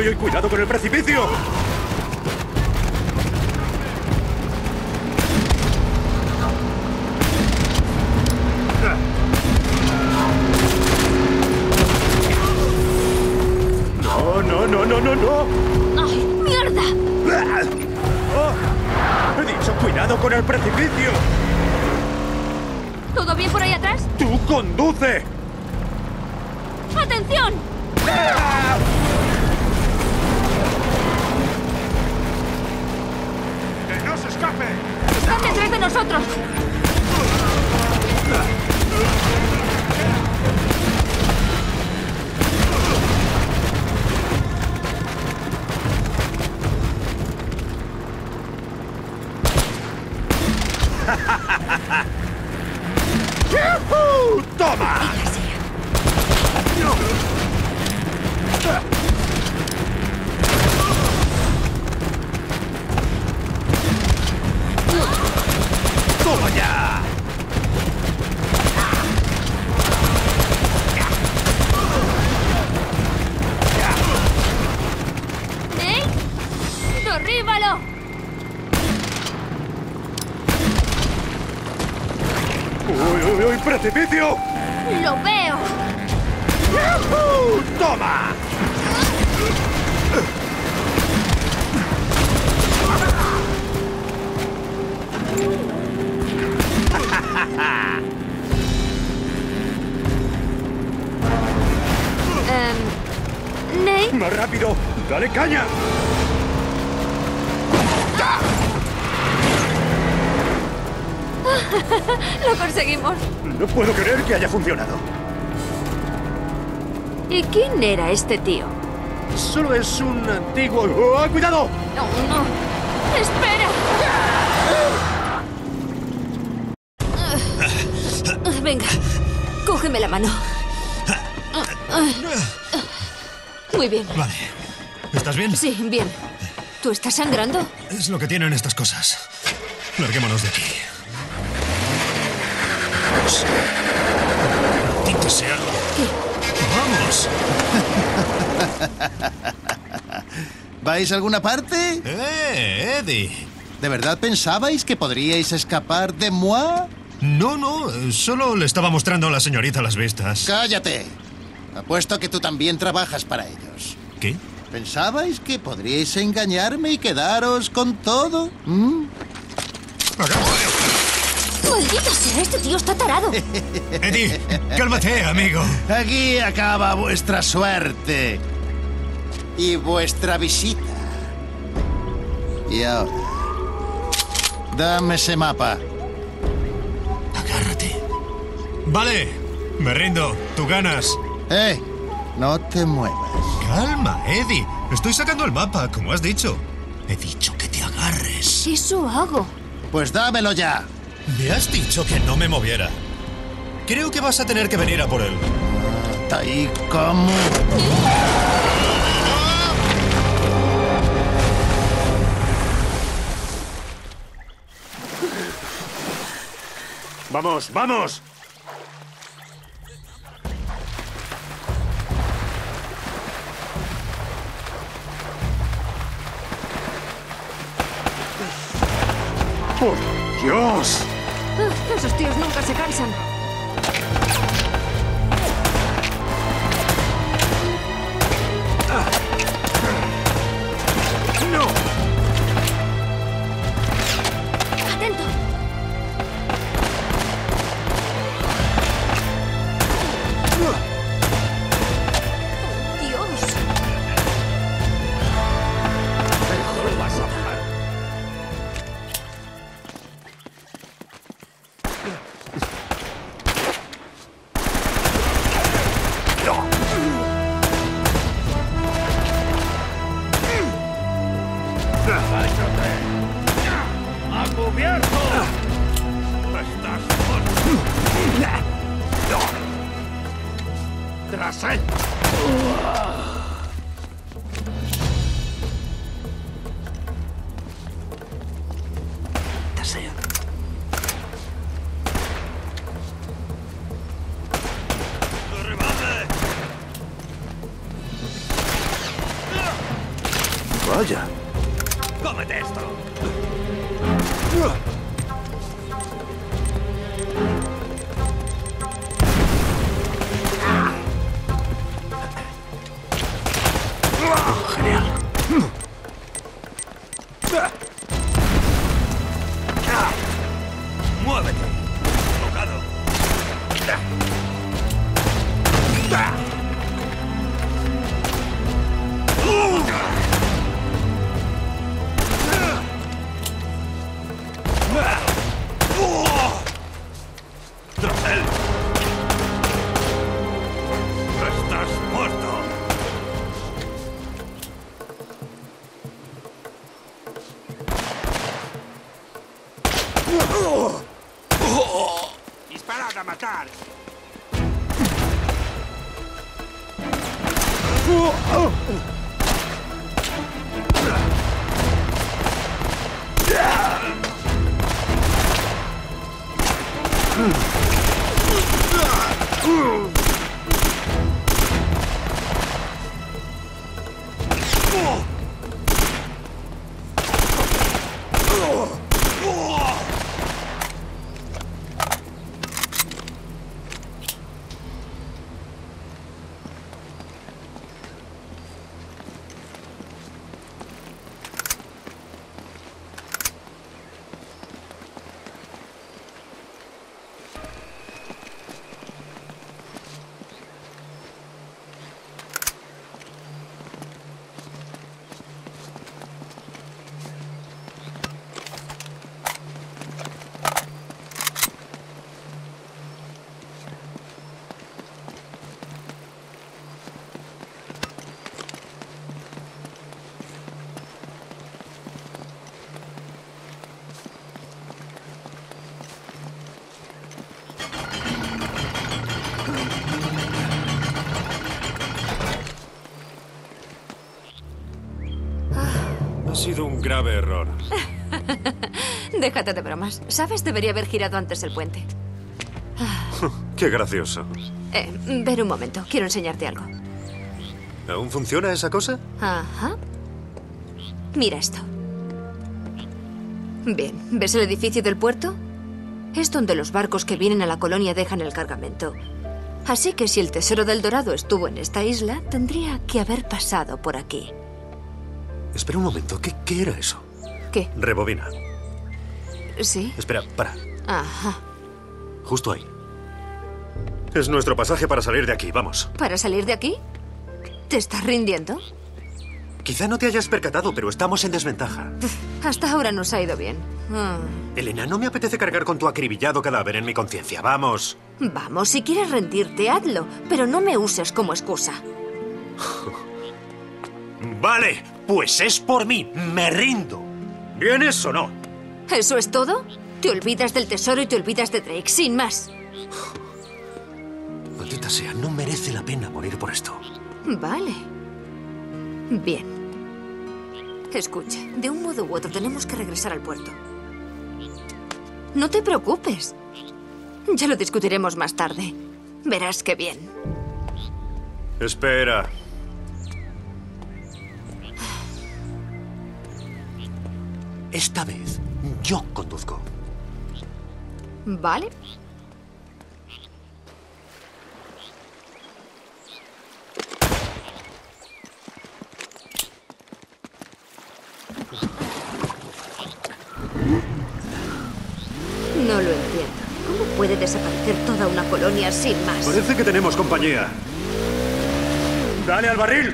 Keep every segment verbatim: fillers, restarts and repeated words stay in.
uy! ¡Cuidado con el precipicio! ¡No, no, no, no, no, no! ¡Ay, mierda! Oh, ¡he dicho cuidado con el precipicio! ¿Todo bien por ahí atrás? ¡Tú conduce! ¡Atención! ¡Que no se escape! ¡Están detrás de nosotros! ¡Yujú! ¡Toma! ¡Toma ya! ¿Eh? ¡Derríbalo! ¡Uy, uy, uy! ¡Precipicio! ¡Lo veo! ¡Yujú! ¡Toma! Um, ¿Nate? ¡Más rápido! ¡Dale caña! ¡Lo conseguimos! No puedo creer que haya funcionado. ¿Y quién era este tío? Solo es un antiguo... ¡Oh, cuidado! No, no. ¡Espera! Venga, cógeme la mano. Muy bien. Vale. ¿Estás bien? Sí, bien. ¿Tú estás sangrando? Es lo que tienen estas cosas. Larguémonos de aquí. Vamos. Maldito sea. ¿Qué? ¡Vamos! ¿Vais a alguna parte? ¡Eh, Eddie! ¿De verdad pensabais que podríais escapar de moi? No, no. Solo le estaba mostrando a la señorita las vistas. ¡Cállate! Apuesto que tú también trabajas para ellos. ¿Qué? ¿Pensabais que podríais engañarme y quedaros con todo? ¿Mm? ¡Maldito sea! Este tío está tarado. Eddie, cálmate, amigo. Aquí acaba vuestra suerte. Y vuestra visita. Y ahora... dame ese mapa. Agárrate. Vale, me rindo. Tú ganas. ¡Eh! No te muevas. Calma, Eddie. Estoy sacando el mapa, como has dicho. He dicho que te agarres. Eso hago. Pues dámelo ya. Me has dicho que no me moviera. Creo que vas a tener que venir a por él. ¿Y cómo? ¡Vamos, vamos! ¡Por Dios! Ah, esos tíos nunca se cansan. ¡No! ¡Atento! ¡Dios! Mejor vas a bajar. ¡A cubierto! ¡Estás muerto! ¡Tras él! Sea. Vaya. ¡Cómete esto! Oh, genial. ¡Muévete! ¡Tocado! ¡Drosel! ¡Estás muerto! ¡Disparad a matar! Ha sido un grave error. Déjate de bromas. ¿Sabes? Debería haber girado antes el puente. Qué gracioso. Eh, ven un momento. Quiero enseñarte algo. ¿Aún funciona esa cosa? Ajá. Mira esto. Bien, ¿ves el edificio del puerto? Es donde los barcos que vienen a la colonia dejan el cargamento. Así que si el tesoro del Dorado estuvo en esta isla, tendría que haber pasado por aquí. Espera un momento. ¿Qué, qué era eso? ¿Qué? Rebobina. ¿Sí? Espera, para. Ajá. Justo ahí. Es nuestro pasaje para salir de aquí. Vamos. ¿Para salir de aquí? ¿Te estás rindiendo? Quizá no te hayas percatado, pero estamos en desventaja. Hasta ahora nos ha ido bien. Ah. Elena, no me apetece cargar con tu acribillado cadáver en mi conciencia. Vamos. Vamos, si quieres rendirte, hazlo. Pero no me uses como excusa. Vale, pues es por mí. Me rindo. ¿Vienes o no? ¿Eso es todo? Te olvidas del tesoro y te olvidas de Drake, sin más. Maldita sea, no merece la pena morir por esto. Vale. Bien. Escucha, de un modo u otro tenemos que regresar al puerto. No te preocupes. Ya lo discutiremos más tarde. Verás qué bien. Espera. Esta vez yo conduzco. Vale. No lo entiendo. ¿Cómo puede desaparecer toda una colonia sin más? Parece que tenemos compañía. ¡Dale al barril!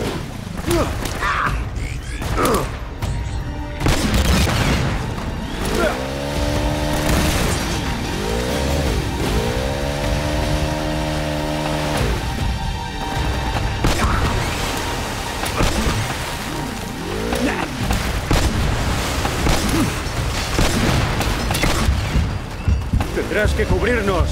Tendrás que cubrirnos.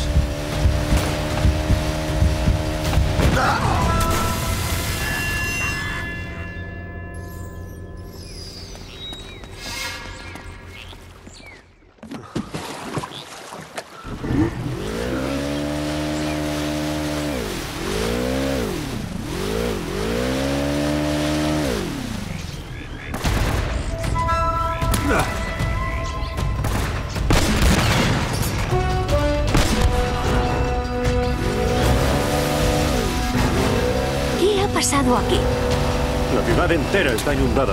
pasado aquí? La ciudad entera está inundada.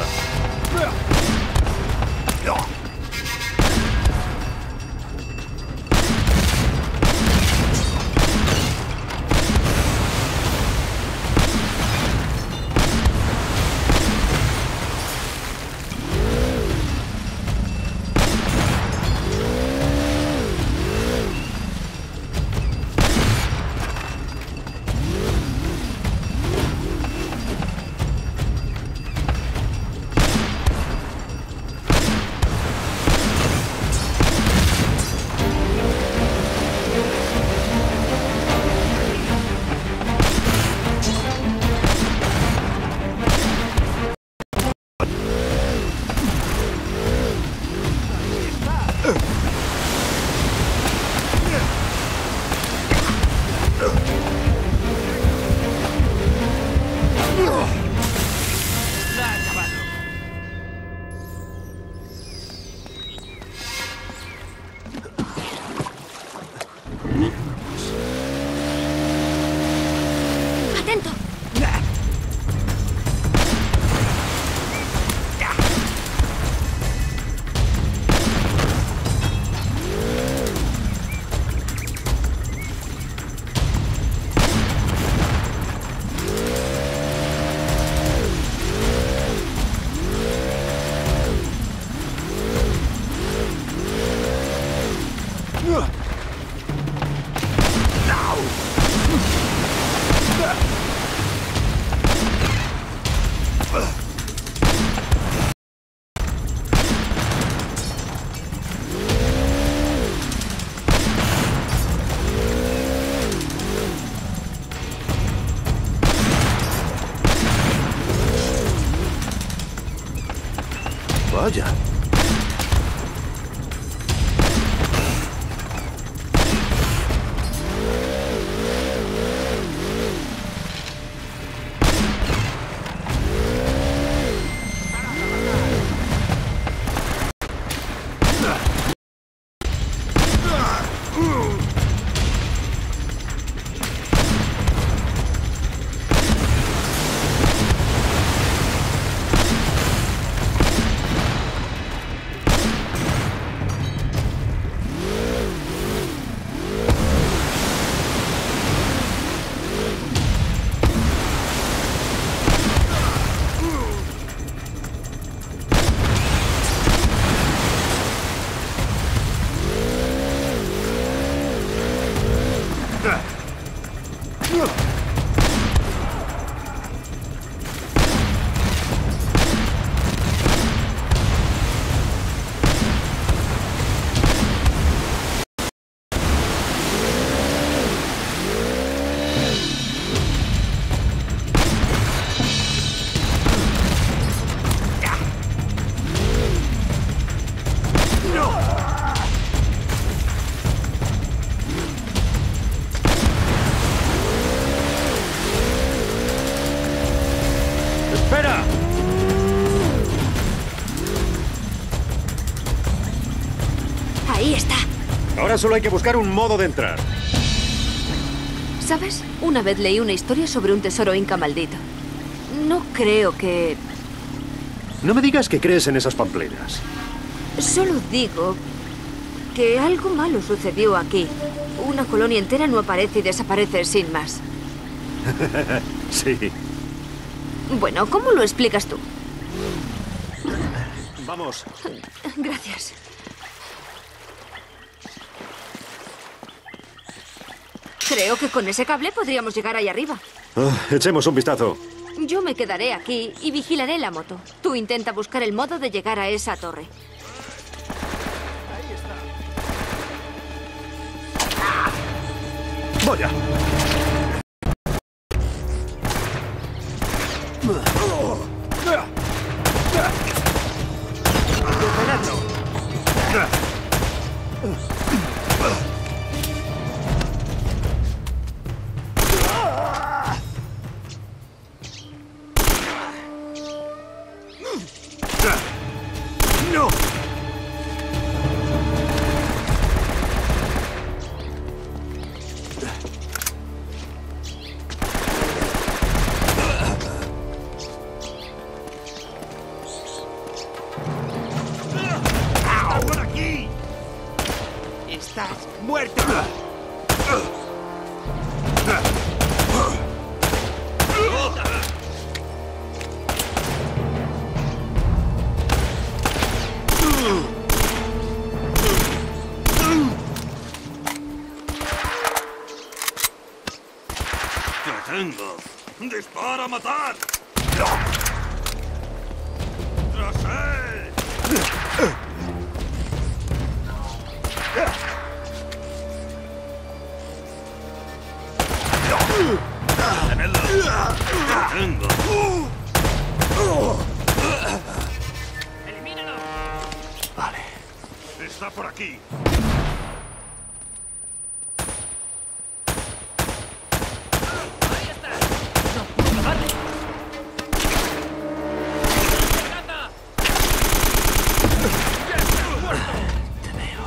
¡Atento! Vaya. ¡Espera! Ahí está. Ahora solo hay que buscar un modo de entrar. ¿Sabes? Una vez leí una historia sobre un tesoro inca maldito. No creo que... No me digas que crees en esas pamplinas. Solo digo que algo malo sucedió aquí. Una colonia entera no aparece y desaparece sin más. Sí. Bueno, ¿cómo lo explicas tú? Vamos. Gracias. Creo que con ese cable podríamos llegar ahí arriba. Ah, echemos un vistazo. Yo me quedaré aquí y vigilaré la moto. Tú intenta buscar el modo de llegar a esa torre. ¡Vaya! ¡No! ¡Dispara a matar! ¡Tras él! ¡Tenedlo! ¡Tengo! ¡Elimínalo! Vale. Está por aquí. ¡Ahí está! ¡No puedo darle! ¡Gata! ¡Ya está muerto! Te veo.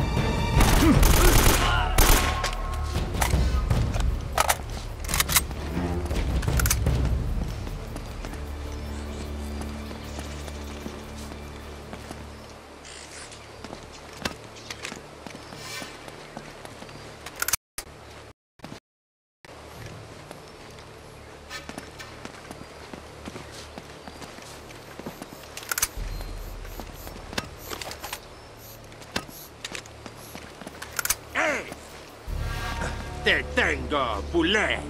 ¡Te tengo, Poulet!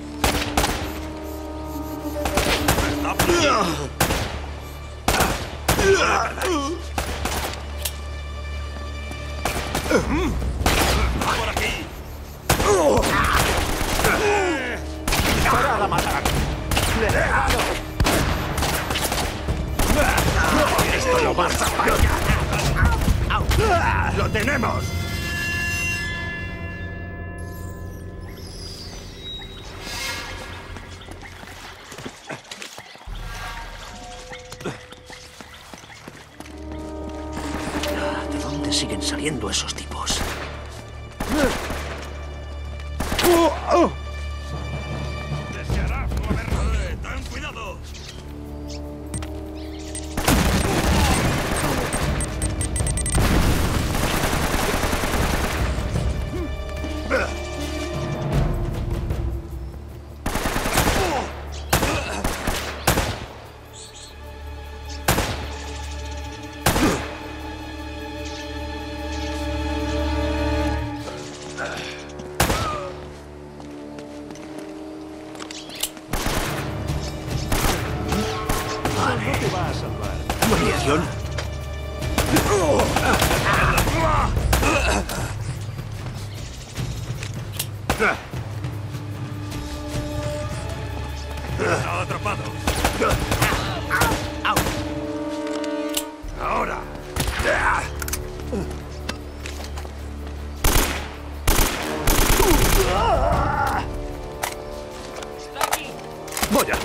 Está por aquí. Está por aquí. ¡Disparad a matar! ¡Le he dado! ¡Esto lo vas a pagar! ¡Lo tenemos! ¿De dónde siguen saliendo esos tipos? Desearás no haberlo. Eh, ¡Ten cuidado! ¿Munición? Está atrapado. Ahora. ¡Está aquí! ¡Voy a!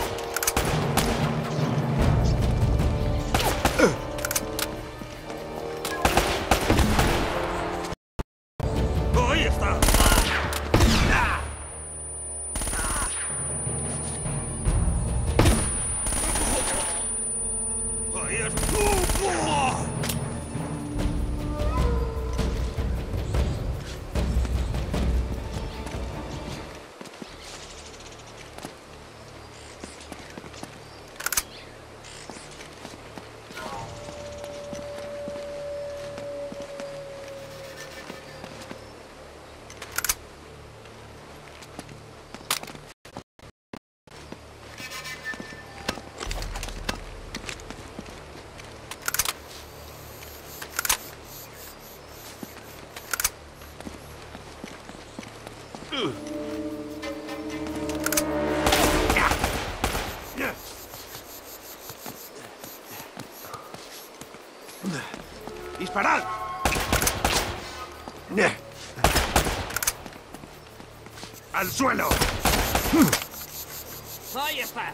Ahí está. Ahí está. ¡Disparad! ¡Al suelo! ¡Ahí está!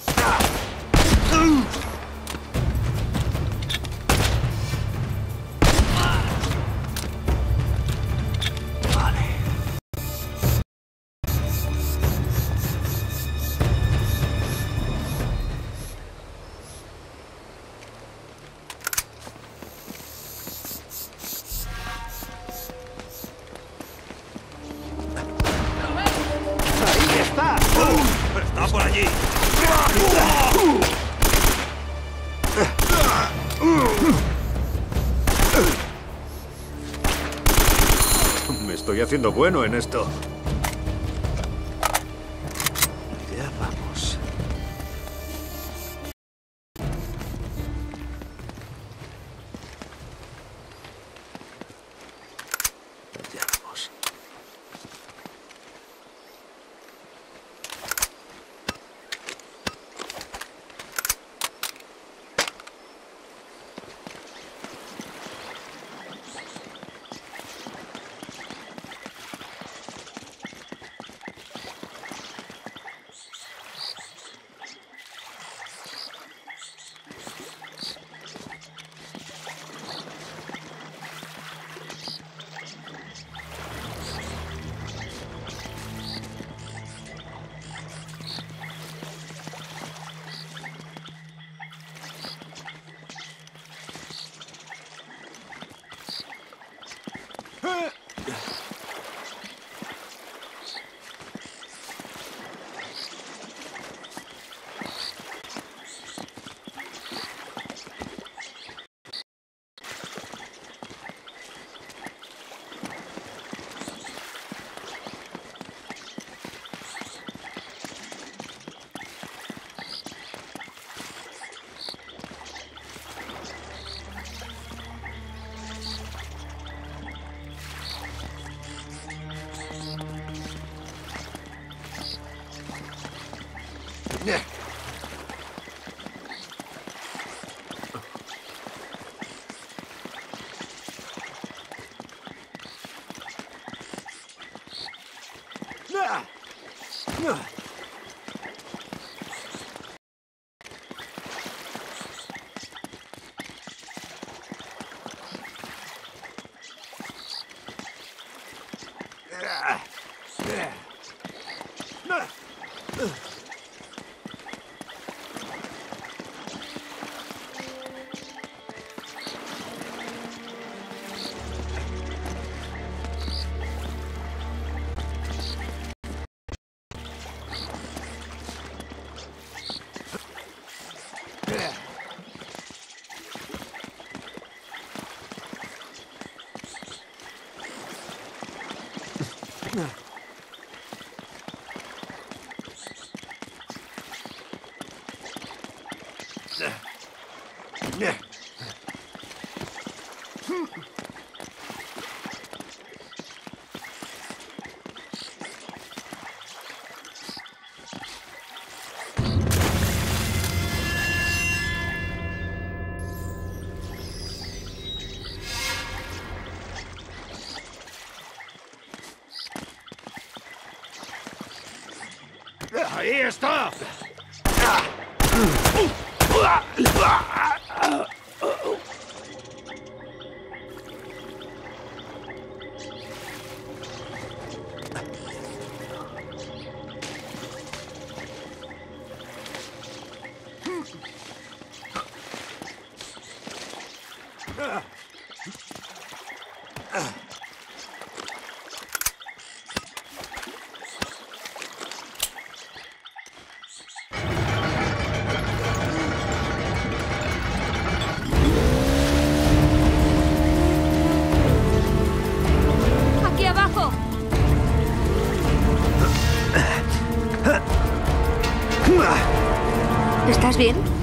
¡Ahí está! Está por allí. Me estoy haciendo bueno en esto. Ya vamos. ¡Ahí está! ¡Aquí abajo! ¿Estás bien?